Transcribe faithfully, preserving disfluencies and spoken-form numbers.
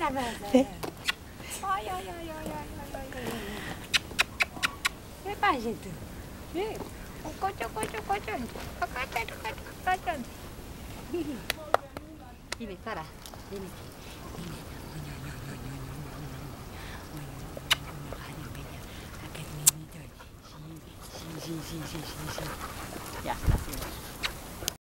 Sí. Ay, ay, ay, ay, ay, ay, ay. ¿Qué pasa tú? Sí. Cocho, cocho, cocho. Cocho, cocho, cocho. Dime, Sara, dime. Dime. Sí, sí, sí, sí, sí, sí. Ya, gracias.